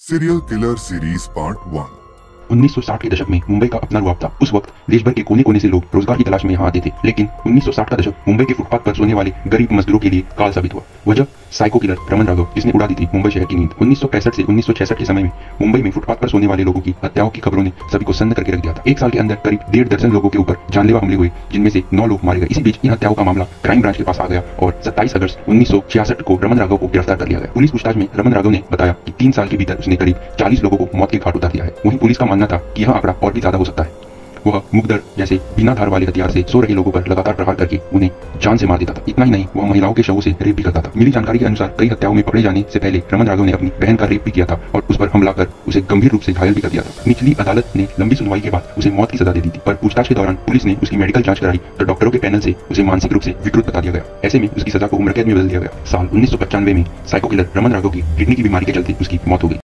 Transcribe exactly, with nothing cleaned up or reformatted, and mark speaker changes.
Speaker 1: Serial killer series part one.
Speaker 2: उन्नीस सौ साठ के दशक में मुंबई का अपना रुआब था। उस वक्त देश भर के कोने कोने से लोग रोजगार की तलाश में यहाँ आते थे, लेकिन उन्नीस सौ साठ का दशक मुंबई के फुटपाथ पर सोने वाले गरीब मजदूरों के लिए काल साबित हुआ। वजह साइको किलर रमन राघव, जिसने उड़ा दी थी मुंबई शहर की नींद। उन्नीस सौ पैंसठ से उन्नीस सौ छियासठ के समय में मुंबई में फुटपाथ पर सोने वाले लोगों की हत्याओं की खबरों ने सभी को सन्न करके रख दिया था। एक साल के अंदर करीब डेढ़ दर्जन लोगों के ऊपर जानलेवा हमले हुए, जिनमें से नौ लोग मारे गए। इसी बीच इन हत्याओं का मामला क्राइम ब्रांच के पास आ गया और सत्ताईस अगस्त उन्नीस सौ छियासठ को रमन राघव को गिरफ्तार कर लिया गया। पुलिस पूछताछ में रमन राघव ने बताया कि तीन साल के भीतर उसने करीब चालीस लोगों को मौत के घाट उतार दिया है। वहीं पुलिस का मानना था कि यह आंकड़ा और भी ज्यादा हो सकता है। वह मुकदर जैसे बिना धार वाले हथियार से सो रहे लोगों पर लगातार प्रहार करके उन्हें जान से मार देता था। इतना ही नहीं, वह महिलाओं के शवों से रेप भी करता था। मिली जानकारी के अनुसार कई हत्याओं में पकड़े जाने से पहले रमन राघव ने अपनी बहन का रेप भी किया था और उस पर हमला कर उसे गंभीर रूप से घायल भी कर दिया था। निचली अदालत ने लंबी सुनवाई के बाद उसे मौत की सजा दे दी थी, पर पूछताछ के दौरान पुलिस ने उसकी मेडिकल जांच कराई तो डॉक्टरों के पैनल से उसे मानसिक रूप से विकृत बता दिया गया। ऐसे में उसकी सजा को उम्र कैद में बदल दिया गया। साल उन्नीस सौ पचानवे में साइको किलर रमन राघव की किडनी की बीमारी के चलते उसकी मौत हो गई।